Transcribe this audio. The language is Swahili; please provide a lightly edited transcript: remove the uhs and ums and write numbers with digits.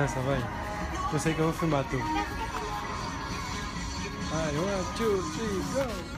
segurança, vai. Eu sei que eu vou filmar tu. Vai, 1, 2, 3, go!